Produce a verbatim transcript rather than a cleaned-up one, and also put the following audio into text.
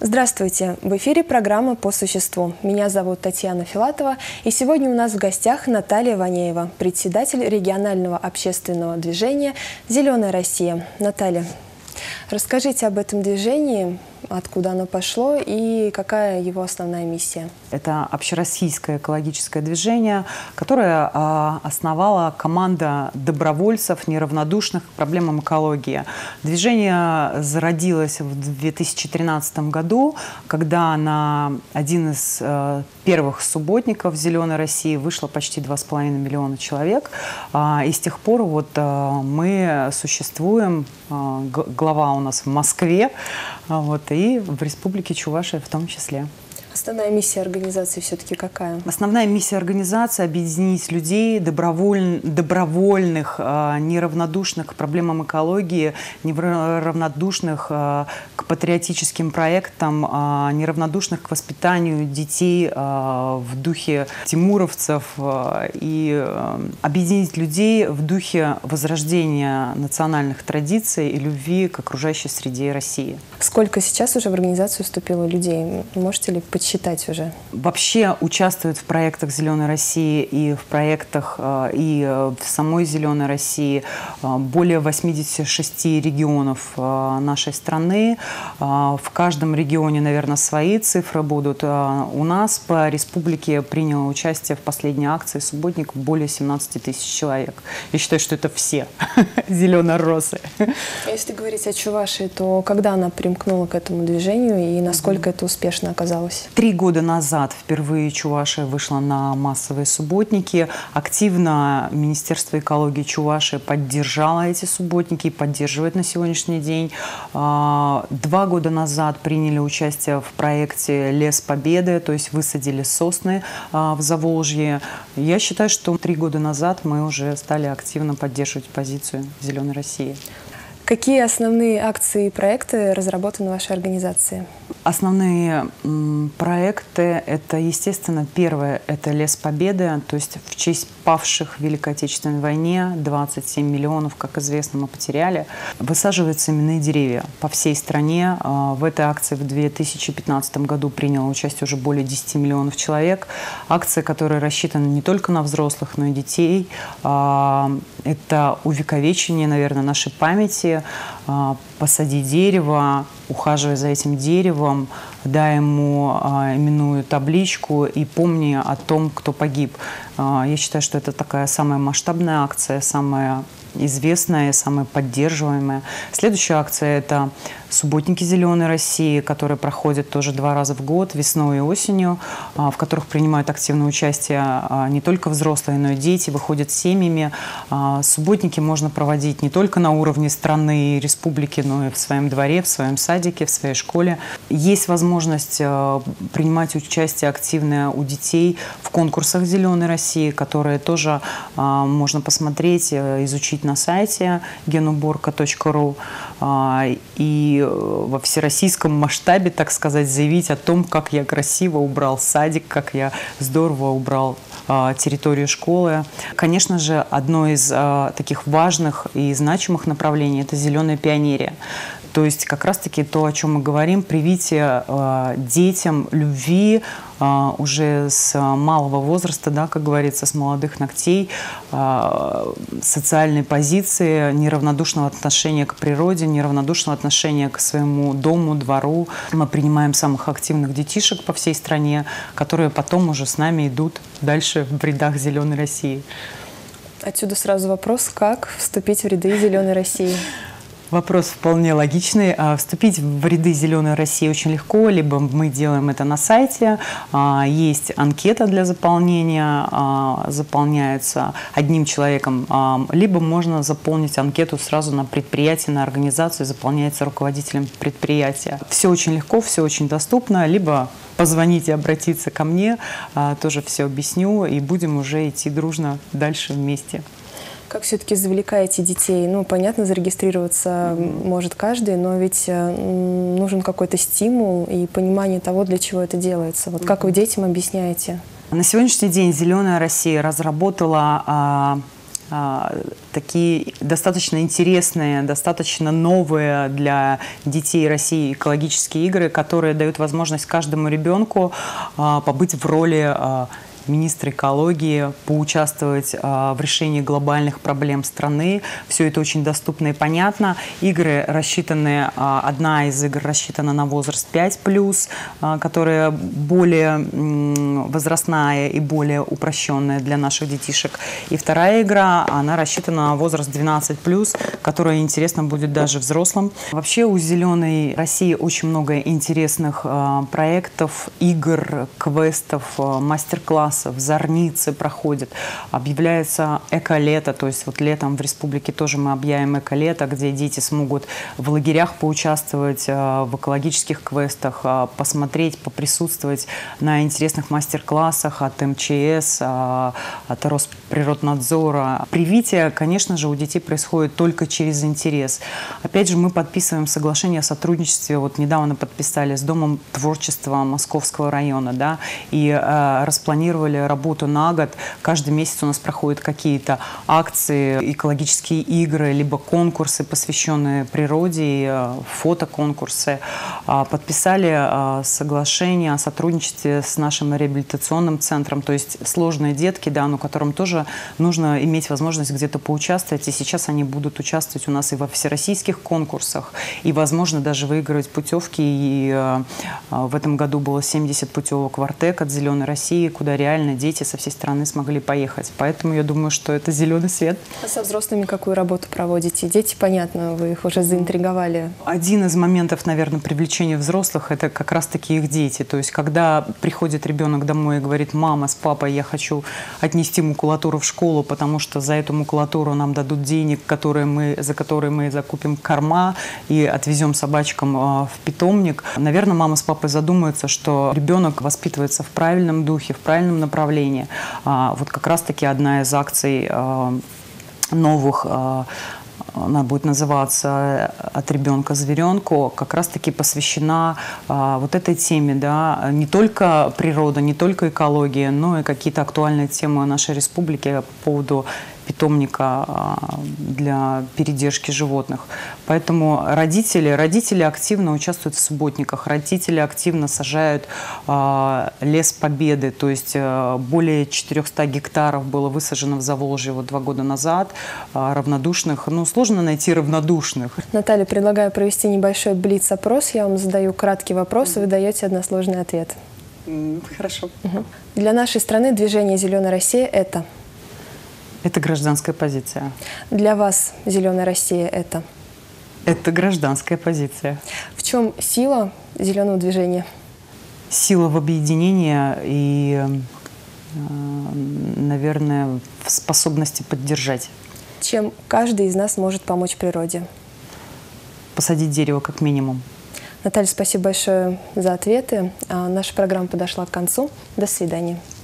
Здравствуйте! В эфире программа «По существу». Меня зовут Татьяна Филатова, и сегодня у нас в гостях Наталья Ванеева, председатель регионального общественного движения «Зеленая Россия». Наталья, расскажите об этом движении, откуда оно пошло и какая его основная миссия. Это общероссийское экологическое движение, которое а, основала команда добровольцев, неравнодушных к проблемам экологии. Движение зародилось в две тысячи тринадцатом году, когда на один из а, первых субботников «Зеленой России» вышло почти два с половиной миллиона человек. А, и с тех пор вот, а, мы существуем, а, глава у нас в Москве, а, вот, и в Республике Чувашия в том числе. Основная миссия организации все-таки какая? Основная миссия организации – объединить людей, доброволь... добровольных, э, неравнодушных к проблемам экологии, неравнодушных э, к патриотическим проектам, э, неравнодушных к воспитанию детей э, в духе тимуровцев э, и э, объединить людей в духе возрождения национальных традиций и любви к окружающей среде России. Сколько сейчас уже в организацию вступило людей? Можете ли подсчитать уже? Вообще участвуют в проектах «Зеленой России» и в проектах и в самой «Зеленой России» более восьмидесяти шести регионов нашей страны. В каждом регионе, наверное, свои цифры будут. У нас по республике приняло участие в последней акции «Субботник» более семнадцати тысяч человек. Я считаю, что это все зеленоросы. Если говорить о Чувашии, то когда она примкнула к этому движению и насколько это успешно оказалось? Три года назад впервые Чувашия вышла на массовые субботники. Активно Министерство экологии Чувашии поддержало эти субботники и поддерживает на сегодняшний день. Два года назад приняли участие в проекте «Лес Победы», то есть высадили сосны в Заволжье. Я считаю, что три года назад мы уже стали активно поддерживать позицию «Зеленой России». Какие основные акции и проекты разработаны в вашей организации? Основные м, проекты – это, естественно, первое – это «Лес Победы», то есть в честь павших в Великой Отечественной войне, двадцать семь миллионов, как известно, мы потеряли. Высаживаются именные деревья по всей стране. В этой акции в две тысячи пятнадцатом году приняло участие уже более десяти миллионов человек. Акция, которая рассчитана не только на взрослых, но и детей. Это увековечение, наверное, нашей памяти. Посади дерево, ухаживай за этим деревом, дай ему а, именную табличку и помни о том, кто погиб. А, я считаю, что это такая самая масштабная акция, самая известная, самая поддерживаемая. Следующая акция – это субботники «Зеленой России», которые проходят тоже два раза в год, весной и осенью, в которых принимают активное участие не только взрослые, но и дети, выходят с семьями. Субботники можно проводить не только на уровне страны и республики, но и в своем дворе, в своем садике, в своей школе. Есть возможность принимать участие активное у детей в конкурсах «Зеленой России», которые тоже можно посмотреть, изучить на сайте генуборка точка ру и во всероссийском масштабе, так сказать, заявить о том, как я красиво убрал садик, как я здорово убрал территорию школы. Конечно же, одно из таких важных и значимых направлений – это зеленая пионерия. То есть как раз-таки то, о чем мы говорим, привитие э, детям любви э, уже с малого возраста, да, как говорится, с молодых ногтей, э, социальной позиции, неравнодушного отношения к природе, неравнодушного отношения к своему дому, двору. Мы принимаем самых активных детишек по всей стране, которые потом уже с нами идут дальше в рядах «Зеленой России». Отсюда сразу вопрос, как вступить в ряды «Зеленой России»? Вопрос вполне логичный. Вступить в ряды «Зеленой России» очень легко. Либо мы делаем это на сайте. Есть анкета для заполнения. Заполняется одним человеком. Либо можно заполнить анкету сразу на предприятие, на организацию. Заполняется руководителем предприятия. Все очень легко, все очень доступно. Либо позвонить и обратиться ко мне. Тоже все объясню. И будем уже идти дружно дальше вместе. Как все-таки завлекаете детей? Ну, понятно, зарегистрироваться может каждый, но ведь нужен какой-то стимул и понимание того, для чего это делается. Вот как вы детям объясняете? На сегодняшний день «Зеленая Россия» разработала такие достаточно интересные, достаточно новые для детей России экологические игры, которые дают возможность каждому ребенку побыть в роли министра экологии, поучаствовать в решении глобальных проблем страны. Все это очень доступно и понятно. Игры рассчитаны, одна из игр рассчитана на возраст пять плюс, которая более возрастная и более упрощенная для наших детишек. И вторая игра, она рассчитана на возраст двенадцать плюс, которая интересна будет даже взрослым. Вообще у «Зеленой России» очень много интересных проектов, игр, квестов, мастер-классов. В Зорнице проходит, объявляется эко-лето, то есть вот летом в республике тоже мы объявим эко-лето, где дети смогут в лагерях поучаствовать, в экологических квестах, посмотреть, поприсутствовать на интересных мастер-классах от эм че эс, от Росприроднадзора. Привитие, конечно же, у детей происходит только через интерес. Опять же, мы подписываем соглашение о сотрудничестве, вот недавно подписали с Домом творчества Московского района, да, и э, распланировали работу на год. Каждый месяц у нас проходят какие-то акции, экологические игры, либо конкурсы, посвященные природе, фотоконкурсы. Подписали соглашение о сотрудничестве с нашим реабилитационным центром, то есть сложные детки, да, но которым тоже нужно иметь возможность где-то поучаствовать, и сейчас они будут участвовать у нас и во всероссийских конкурсах, и, возможно, даже выигрывать путевки. И в этом году было семьдесят путевок в Артек от «Зеленой России», куда реально дети со всей страны смогли поехать. Поэтому я думаю, что это зеленый свет. А со взрослыми какую работу проводите? Дети, понятно, вы их уже заинтриговали. Один из моментов, наверное, привлечения взрослых – это как раз-таки их дети. То есть, когда приходит ребенок домой и говорит: мама с папой, я хочу отнести макулатуру в школу, потому что за эту макулатуру нам дадут денег, которые мы, за которые мы закупим корма и отвезем собачкам в питомник. Наверное, мама с папой задумаются, что ребенок воспитывается в правильном духе, в правильном направлении. Вот как раз-таки одна из акций новых, она будет называться «От ребенка к зверенку», как раз-таки посвящена а, вот этой теме, да, не только природа, не только экология, но и какие-то актуальные темы нашей республики по поводу питомника для передержки животных. Поэтому родители, родители активно участвуют в субботниках, родители активно сажают э, лес Победы, то есть э, более четырёхсот гектаров было высажено в Заволжье вот два года назад, э, равнодушных. Ну, сложно найти равнодушных. Наталья, предлагаю провести небольшой блиц-опрос. Я вам задаю краткий вопрос, и вы даете односложный ответ. Хорошо. Угу. Для нашей страны движение «Зеленая Россия» – это? Это гражданская позиция. Для вас «Зеленая Россия» – это? Это гражданская позиция. В чем сила зеленого движения? Сила в объединении и, наверное, в способности поддержать. Чем каждый из нас может помочь природе? Посадить дерево как минимум. Наталья, спасибо большое за ответы. Наша программа подошла к концу. До свидания.